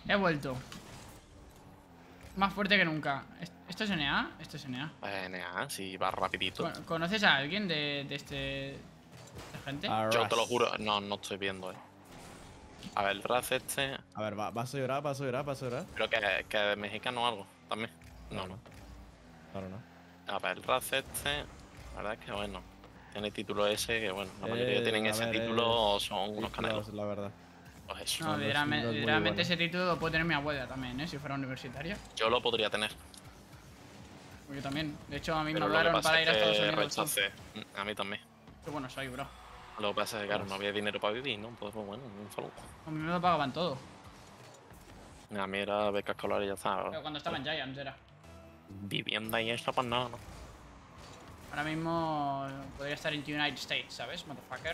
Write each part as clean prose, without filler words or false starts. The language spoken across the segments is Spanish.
He vuelto. Más fuerte que nunca. ¿Esto es NA? Esto es NA. NA, sí, va rapidito. ¿Conoces a alguien de esta gente? Yo te lo juro, no estoy viendo, A ver, el Raz este. A ver, ¿vas a llorar? ¿Vas a llorar? ¿Vas a llorar? Creo que es mexicano o algo, también. No. Claro, no. A ver, el Raz este. La verdad es que bueno. Tiene título ese, que bueno, la mayoría que tienen ese título son unos canelos. La verdad. Pues eso. No, no es muy literalmente bueno. ese título lo puede tener mi abuela también, si fuera universitaria. Yo lo podría tener. Yo también. De hecho, a mí me Pero lo que hablaron pasa para es ir a Estados que Unidos. rechacé. A mí también. Qué bueno soy, bro. Lo que pasa es que, claro, no había dinero para vivir, ¿no? Pues bueno, un saludo. A mí me lo pagaban todo. A mí era beca escolar y ya está. Pero cuando estaba en Giants era. Vivienda y eso, pues no. Ahora mismo podría estar en United States, ¿sabes? Motherfucker.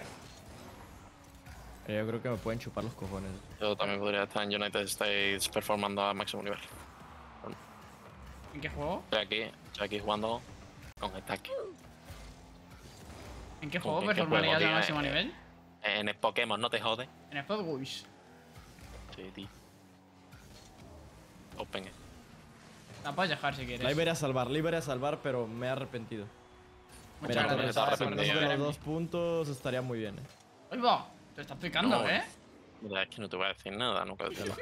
Yo creo que me pueden chupar los cojones. Yo también podría estar en United States performando a máximo nivel. ¿En qué juego? Estoy aquí jugando con Stack. ¿En qué ¿Con juego qué performarías juego, al tío? máximo nivel? En el Pokémon, no te jode. En Spot Wars. Sí, tío. Open. La puedes dejar si quieres. La iba a salvar, pero me he arrepentido. Muchas Mira, gracias. te has por arrepentido. confiar De en los mí. 2 puntos estaría muy bien, ¡Ay, va! Te estás picando, No. ¿eh? Mira, es que no te voy a decir nada, nunca te lo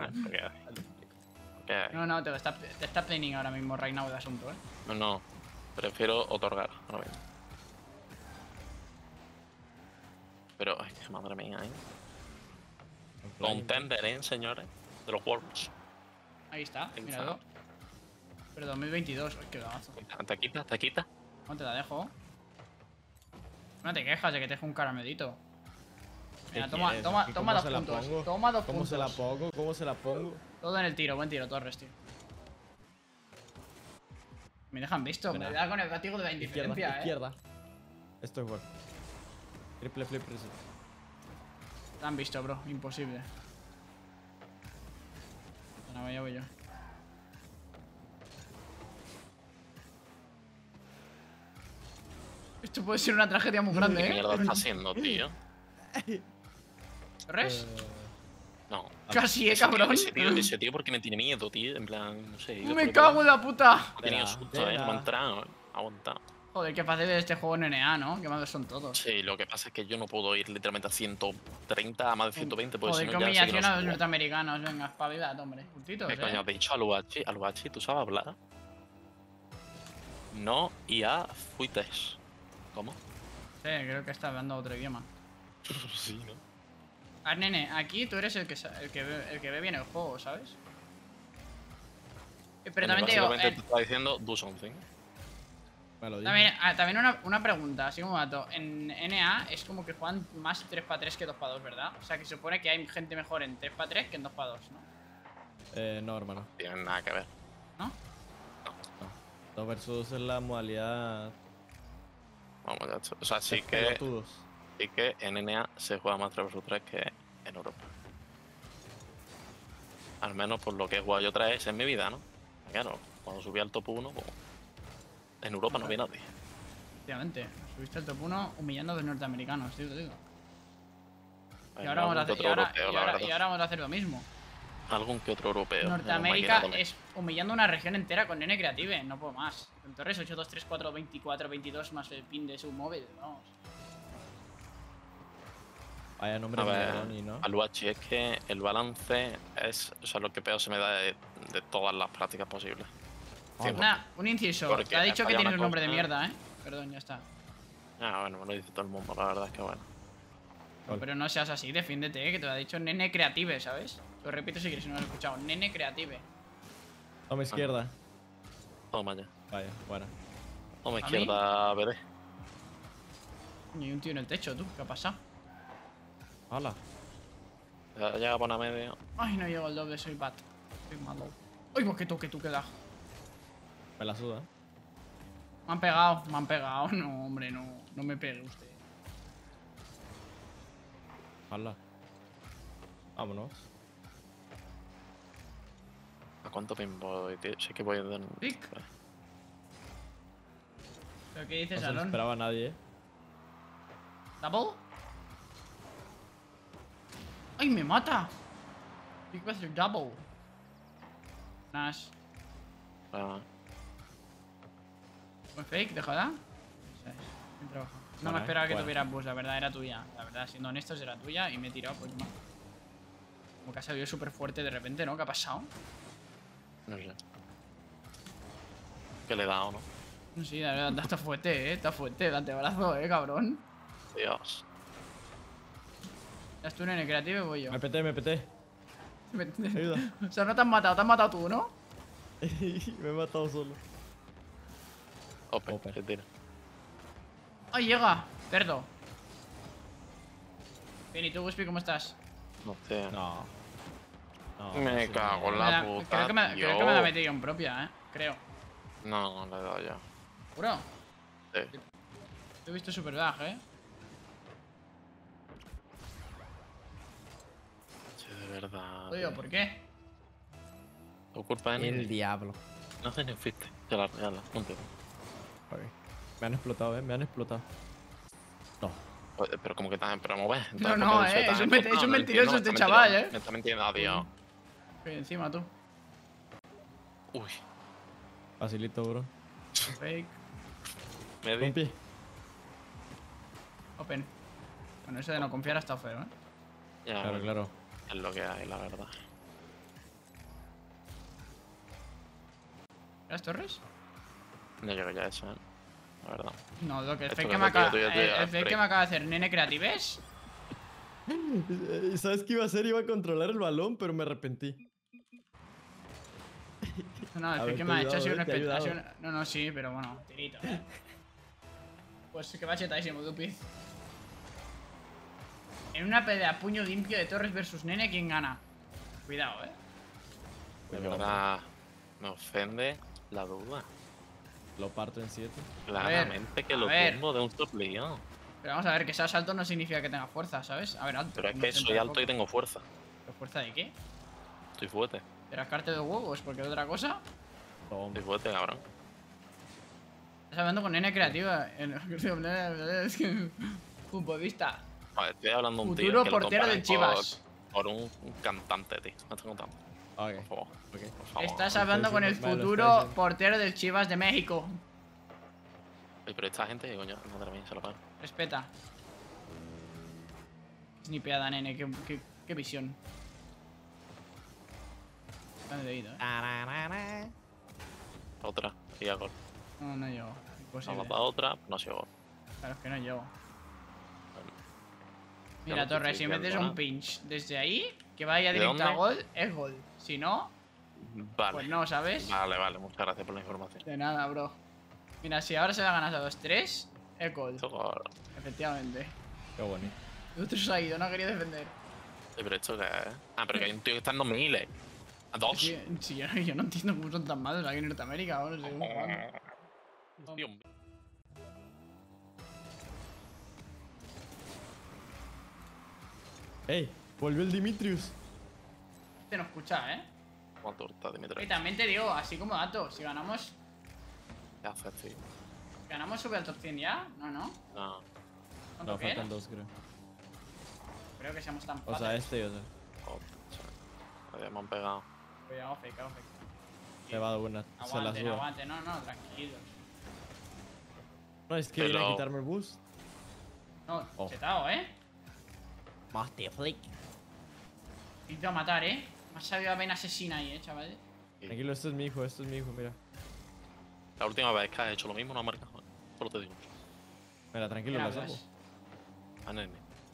No, te está planning ahora mismo, right now, el asunto, ¿eh? No, prefiero otorgar ahora mismo. Pero, ay, madre mía, Contender, señores, de los Worlds. Ahí está, míralo. Pero 2022, ay, qué gamazo. Te quita. No te la dejo. No te quejas de que te dejo un caramelito. Mira, toma dos puntos. Toma 2 puntos. ¿Cómo se la pongo? ¿Cómo se la pongo? Todo en el tiro, buen tiro, Torres, tío. Me dejan visto, me da con el látigo de la indiferencia, Izquierda. Esto es bueno. Triple flip reset. Te han visto, bro, imposible. Ahora voy yo. Esto puede ser una tragedia muy grande, ¿Qué ¿eh? mierda está haciendo, tío? ¿Torres? No. Casi, cabrón. cabrón. Ese tío, porque me tiene miedo, tío. En plan, no sé. Me cago en la puta. Ha tenido susto, no me ha entrado, Ha aguantado. Joder, qué fácil es este juego en NA, ¿no? Qué malos son todos. Sí, lo que pasa es que yo no puedo ir literalmente a 130 a más de 120, porque Joder, si qué no ya sé que humillación no a los subo. norteamericanos. Venga, espabilad, hombre. Puntitos, ¿Qué coño has dicho? Aluachi, ¿tú sabes hablar? No, y a fuites. ¿Cómo? Sí, creo que está hablando otro idioma. Sí, ¿no? Ah, nene, aquí tú eres el que ve bien el juego, ¿sabes? Pero también te digo, básicamente te está diciendo do something. Me lo también una pregunta, así como dato. En NA es como que juegan más 3x3 que 2x2, ¿verdad? O sea, que se supone que hay gente mejor en 3x3 que en 2x2, ¿no? No, hermano. No tienen nada que ver. ¿No? 2 versus 2 es la modalidad. Vamos, ya está. O sea, sí que en NA se juega más 3vs3 que en Europa. Al menos por lo que he jugado yo 3 en mi vida, ¿no? Claro, cuando subí al top 1, pues, en Europa no había nadie. Efectivamente, subiste al top 1 humillando a los norteamericanos, tío, te digo. Y Bueno, ahora vamos a algún hacer, que otro europeo, la verdad. y ahora vamos a hacer lo mismo. Algún que otro europeo. Norteamérica es humillando una región entera con Nene Creative, no puedo más. Con Torres 8, 2, 3, 4, 24, 22 más el pin de su móvil, vamos. Vaya nombre A de ver, Ronnie, ¿no? Aluachi, es que el balance es, o sea, lo que peor se me da de todas las prácticas posibles. Un inciso, Porque te ha dicho que falla tienes una un nombre de cosa. mierda, Perdón, ya está. Ah, bueno, me lo dice todo el mundo, la verdad es que bueno. Vale. Pero no seas así, defiéndete, que te lo ha dicho Nene Creative, ¿sabes? Lo repito si quieres, si no lo has escuchado. Nene Creative. Toma izquierda. Toma ya. Vaya, bueno. Toma ¿A izquierda, BD. Y hay un tío en el techo, tú, ¿qué ha pasado? Hala. Ya llega por una media. Ay, no llego al doble, soy bad. Soy malo. Ay, pues que toque, tú, que da. Me la suda. Me han pegado, me han pegado. No, hombre, no me pegue usted. Hala. Vámonos. ¿A cuánto pin voy, tío? Sí que voy de... Pic. ¿Pero qué dices, No se lo Alon? esperaba nadie, ¿Double? ¡Ay, me mata! Big Buster Double. Nash. Ah, ¿Buen fake? ¿De joda? Eso es. Bien trabajado. No me Bueno, esperaba que bueno. tuvieras boost, la verdad era tuya. La verdad, siendo honestos, era tuya y me he tirado, pues más. Como que ha salido súper fuerte de repente, ¿no? ¿Qué ha pasado? no sé. ¿Qué le he dado, no? No sé, la verdad, está fuerte, está fuerte. Date abrazo, cabrón. Dios. ¿Ya tú en el creativo y voy yo? Me peté, me peté. Ayuda. O sea, no te has matado tú, ¿no? Me he matado solo. Ope, Ope. se tira. ¡Ay, llega! Cerdo. Bien, ¿y tú, Guspi, cómo estás? No sé. No. No, Me sí, cago en Me la la- puta. creo que me tío. la metí yo en propia, Creo. No, le he dado ya. ¿Juro? Sí. Te he visto super baj, Sí, de verdad. Oye, ¿por qué? Tu culpa es El diablo. No sé ni fuiste. Ya la, punto. Ok. Me han explotado, me han explotado. No. Pero como que también, pero no ves. No, no, es un mentiroso este chaval, Me está mintiendo, adiós. Que encima tú. Uy, Facilito, bro. Fake. me di. Compi. Open. Bueno, eso de no confiar ha estado feo, Ya, Claro, bueno, claro. es lo que hay, la verdad. ¿Las torres? No llego ya a eso, la verdad. No, lo que el Esto fake que que es me lo tuyo, acaba. tuyo, tuyo, El fake break. que me acaba de hacer Nene Creatives. ¿Sabes qué iba a hacer? Iba a controlar el balón, pero me arrepentí. No, el A fake ver, que te me ha ha hecho ha sido ayudado, un te ha espectáculo. ayudado. No, no, sí, pero bueno, tirito, Pues que va chetadísimo, Dupi. En una pelea a puño limpio de Torres versus Nene, ¿quién gana? Cuidado, De verdad, me ofende la duda. Lo parto en 7. Claramente que a lo ver. tumbo de un tornillo. Pero vamos a ver, que seas alto no significa que tenga fuerza, ¿sabes? A ver, alto. Pero es no que sé, soy alto tampoco. y tengo fuerza. ¿Pero fuerza de qué? Estoy fuerte. ¿De rascarte de huevos? ¿Porque de otra cosa? Estoy fuerte, cabrón. Estás hablando con Nene Creativa. Es que. Futbolista. Joder, estoy hablando de un tío Futuro que lo portero comparan de Chivas. por un cantante, tío. Me estoy contando. Ok. Por favor, Ok. por favor. Estás hablando con el diciendo- me lo futuro está diciendo. portero del Chivas de México. Oye, pero esta gente, coño, madre mía, se lo pagan. Respeta. Es ni peada, nene. Qué visión. Tan debido, Otra, y a gol. No, no llego. Ha Imposible. matado otra, no ha sido gol. Claro, es que no llego. Ya Mira, lo Torres, estoy si metes viendo, un ¿no? pinch desde ahí, que vaya ¿De directo a dónde? gol, es gol. Si no, Vale. pues no, ¿sabes? Vale, muchas gracias por la información. De nada, bro. Mira, si ahora se la ganas a 2-3, es gol. Esto, gol. Efectivamente. Qué bonito. El otro se ha ido, no ha querido defender. Pero esto que es. Ah, pero que hay un tío que está en 2000. A dos. Sí, yo no entiendo cómo son tan malos aquí en Norteamérica, o no sé cómo juegan. Dios mío. ¡Ey! Volvió el Dimitrius. Este no escucha, ¿Cuánto está Y Dimitri? también te digo, así como dato, si ganamos ¿Qué haces, tío? sube al top 100 ya, no, No. ¿Cuánto No, que era? faltan 2, creo. Creo que seamos tan O sea, fáciles. este y otro. Joder, me han pegado. Cuidado, fake. Le va a dar una. Se las Aguante, duda. aguante, no, tranquilos. No, es que viene a Pero- quitarme el boost. No, Oh. chetao, Master Flick. Intento matar, Me ha salido a ven asesina ahí, chaval. Tranquilo, este es mi hijo, mira. La última vez que has hecho lo mismo no has marcado. Solo te digo. Mira, tranquilo, ¿Quién lo hablas? saco. A nene.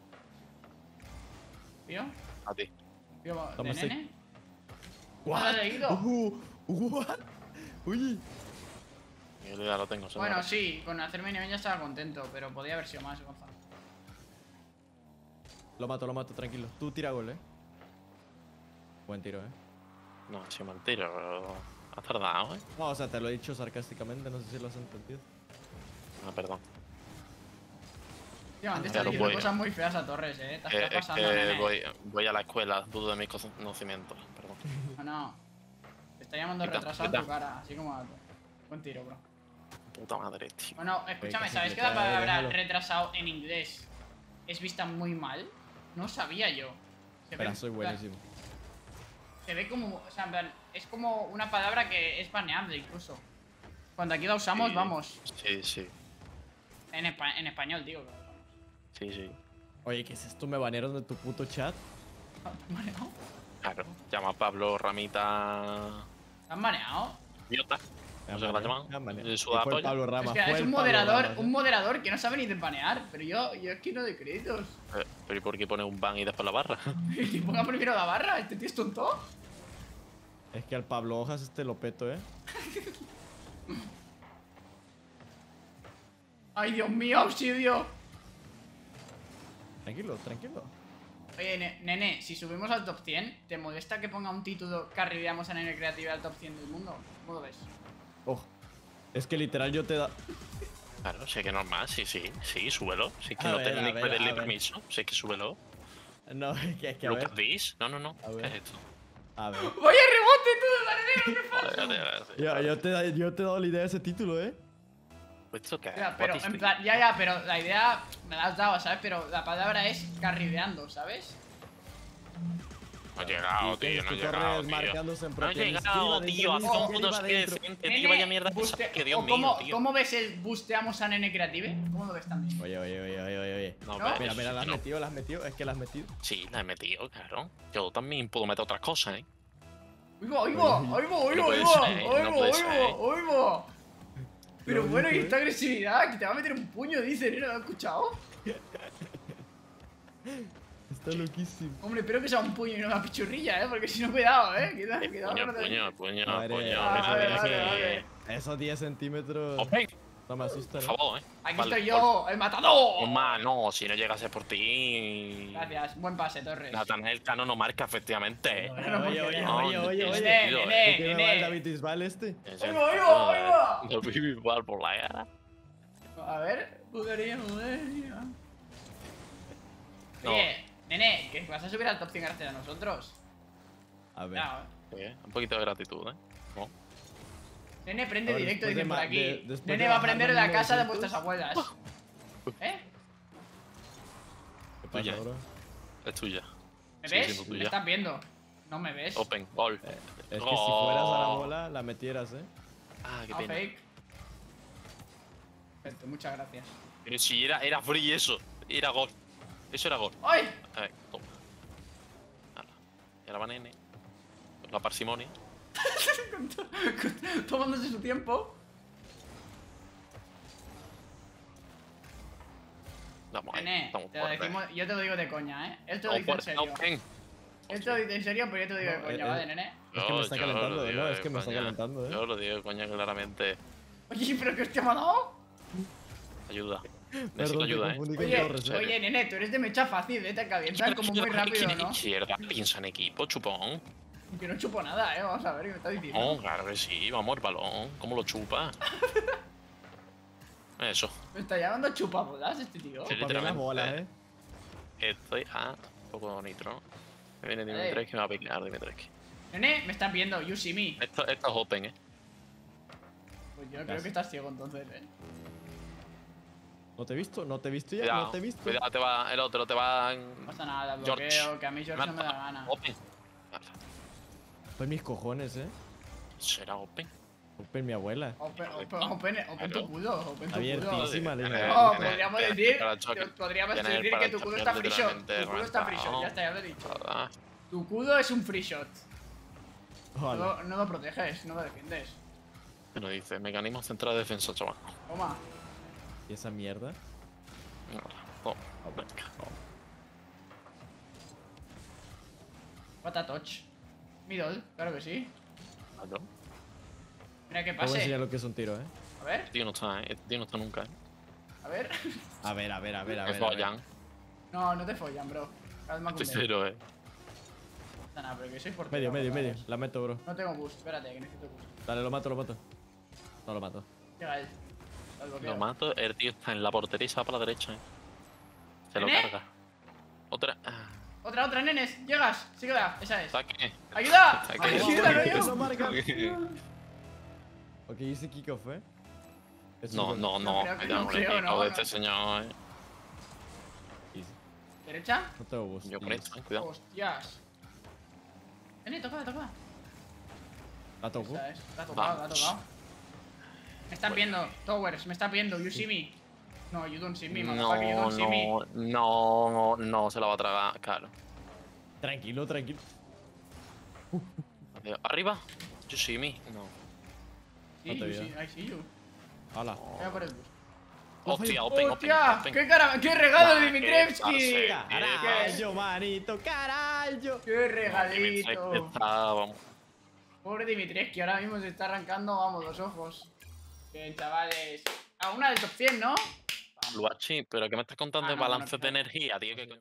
¿Tío? A ti. ¿Tío de Toma, sí. nene? ¿No lo has leído? What? Oye. Yo ya lo tengo, Bueno, señores. sí, con hacerme nivel ya estaba contento, pero podía haber sido más, Gonzalo. Lo mato, tranquilo. Tú tira gol, Buen tiro, No, ha sido mentira, pero. Has tardado, No, o sea, te lo he dicho sarcásticamente, no sé si lo has entendido. Ah, perdón. Tío, antes Ya te lo diciendo voy. cosas muy feas a Torres, Te estás Es pasando, que nene. voy a la escuela, dudo de mis conocimientos. Perdón. No. Te está llamando Quita, retrasado en quita. tu cara, así como dato. Buen tiro, bro. Puta madre, tío. Bueno, escúchame, que ¿sabes sí, que la que palabra déjalo. retrasado en inglés es vista muy mal? No sabía yo. Se Espera, ve- soy buenísimo. Se ve como, o sea, en plan, es como una palabra que es baneable incluso. Cuando aquí la usamos, Sí. vamos. Sí, sí. En español, digo. Vamos. Sí, sí. Oye, ¿qué es esto? ¿Me banearon de tu puto chat? ¿Te han baneado? Claro. Llama a Pablo Ramita. ¿Te han baneado? Idiota. No sé qué la llaman. Me han baneado. De Y sudapolla. fue el Pablo Rama. Es que fue es el un Pablo moderador, Rama, ¿eh? un moderador que no sabe ni de banear. Pero yo es que no doy créditos. Pero ¿y por qué pone un ban y después la barra? Que ponga primero la barra, este tío es tonto. Es que al Pablo Hojas este lo peto, ¿eh? Ay, Dios mío, auxilio. Tranquilo, tranquilo. Oye, nene, si subimos al top 100, ¿te molesta que ponga un título que arribamos a Nene Creativa al top 100 del mundo? ¿Cómo lo ves? Oh. Es que literal yo te da... Claro, sé que normal, sí, súbelo. Si es que A no ver, tengo a ni que ver, pedirle a ver. permiso, sé que súbelo. No, es que a ver. ¿Lucas Dis? No. A ¿Qué ver. es esto? A ver. ¡Vaya rebote todo, marinero! ¡Qué falso! Yo te he dado la idea de ese título, ¿eh? ¿Esto qué es? Ya, pero What is en this? plan, ya, pero la idea me la has dado, ¿sabes? Pero la palabra es carrileando, ¿sabes? No he llegado, Y que tío, no he tu llegado, Torres tío. marcándose en No he propia llegado, iniciativa tío. Haz dentro un de puto iniciativa skate dentro. decente, tío. Vaya mierda. Que Dios o mío, tío. ¿Cómo ves el busteamos a Nene Creative? ¿Cómo lo ves también? Oye. No, ¿No? pero Mira, eso las sí has no. metido, las has metido. Es que las has metido. Sí, la he metido, claro. Yo también puedo meter otras cosas, ¿eh? ¡Oigo! Pero Lo bueno, y dijo, esta agresividad, que te va a meter un puño, dice, ¿no lo has escuchado? Está loquísimo. Hombre, espero que sea un puño y no una pichurrilla, porque si no, cuidado, cuidado, que no te- Puño. Madre, vale. Esos 10 centímetros Open, no me asustan. por favor, Aquí Vale, estoy yo, el matador. Toma, no, si no llegase por ti. Gracias, buen pase, Torres. Natanael Cano no marca, efectivamente. Oye. Nene, ¿Qué me va el David Isbal este? Oiga. No vive igual por la cara. A ver, buguería. No. Oye, nene, que vas a subir al top 100 gracias a nosotros. A ver. Ya, Un poquito de gratitud, ¿eh? No. Nene, prende A ver, directo, después dicen de por aquí. después Nene de va a bajar prender los la casa de 1900. vuestras abuelas. ¿Eh? ¿Qué pasa, Tuya. bro? Es tuya. ¿Me Sigue ves? siendo ¿Me tuya. estás viendo? ¿No me ves? Open, gol. Es que si fueras a la bola, la metieras, ¿eh? Ah, qué Ah, pena. fake. Perfecto, muchas gracias. Pero si era free eso. Era gol. Eso era gol. ¡Ay! A ver, toma. Hala. Y ahora va nene. Con la parsimonia. Tomándose su tiempo. Vamos ahí. Nene, Estamos te lo fuertes. decimos, yo te lo digo de coña, ¿eh? Él te lo Estamos dice en fuertes. serio. Open. Él te lo dice en serio, pero yo te lo digo de No, coña, ¿vale, nene? Es que me está Yo calentando, lo digo ¿no? de Es que me está coña. calentando, ¿eh? Yo lo digo de coña claramente. Oye, ¿pero qué hostia me ha dado? Ayuda. Necesito Perdón, te ayuda, confundí con Oye, Torres, ¿eh? oye, nene, tú eres de mecha fácil, ¿eh? Te calientas como muy rápido, ¿no? Izquierda, piensa en equipo, chupón. Que no chupo nada, ¿eh? Vamos a ver qué me está diciendo. No, claro que sí, vamos al balón. ¿Cómo lo chupa? Eso. Me está llamando chupabolas este tío. Sí. Para mí las bolas, ¿eh? Estoy a un poco de nitro. Me viene Vale. Dimitrescu que me va a picar Dimitrescu. Nene, me estás viendo, you see me. Esto es open, ¿eh? Pues yo creo que estás ciego entonces, ¿eh? ¿No te he visto? ¿No te he visto ya? Cuidado, ¿No te he visto? cuidado, te va, el otro te va. No pasa nada, George. bloqueo, que a mí George no me da gana. Open. Pues mis cojones, ¿eh? ¿Será open? Open mi abuela. Open tu culo, open tu culo. Abiertísima, le digo. No, Tiene- podríamos tiene decir, para choque. podríamos Tiene decir para que tu culo choque está free shot. literalmente Tu culo está free shot, reventado. ya está, ya lo he dicho. Ah, Tu culo es un free shot. Ojalá. No lo proteges, no lo defiendes. Bueno, dice, mecanismo central de defensa, chaval. Toma. ¿Y esa mierda? Toma, venga. What a touch. Middle, claro que sí. Aló. Mira que Te voy a enseñar pase. lo que es un tiro, ¿eh? A ver, Este tío no está, ¿eh? Este tío no está nunca, ¿eh? a ver. A ver, a ver, a ver, a Me ver. a ver. follan. No, no te follan, bro. Calma con Tercero, ¿eh? nada, pero que soy portero. Medio, medio, por medio. favor. La meto, bro. No tengo boost, espérate, que necesito boost. Dale, lo mato, lo mato. No lo mato. Llega él. Al bloqueo. Lo mato, el tío está en la portería y se va para la derecha, ¿eh? Se lo ¿Nene? carga. Otra. Ah, Otra, nenes. Llegas. Síguela, esa es. saque. ¡Ayuda! Saque. ¡Ayuda, no Eso yo! marca. Ok, hice kickoff, ¿eh? Eso No, es no, No no. creo que- Cuidado no con el creo, pico no, de no. este señor, ¿eh? bueno. Easy. ¿Derecha? Oh, No tengo boost. Yo con please. esto, cuidado. Hostias. Toca. La toco. Esa es. La ha tocado. Me están viendo, Towers, me están viendo. You see me. No, you don't see me, motherfucker, you don't see me. No, se la va a tragar, claro. Tranquilo. Adiós. Arriba. You see me. No. Sí, No te you veo. see, I see you. Hala. Voy a por el bus. Hostia, open. ¡Hostia! ¡Qué regalo de Dimitrievski! Carajo, manito, carajo. ¡Qué regalito! Vamos. Pobre Dimitrievski, ahora mismo se está arrancando, vamos, los ojos. Bien, chavales. A una del top 100, ¿no? Luachi, ¿pero qué me estás contando de No, balances de no. energía, tío?